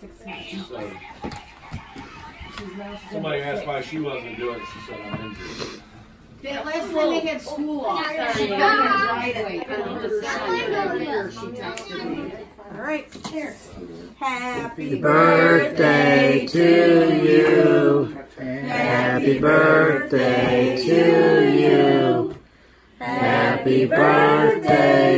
Somebody asked why she wasn't doing it. She said, I'm injured. Yeah, last time they had school off. Sorry, All right, here. Happy birthday to you. Happy birthday to you. Happy birthday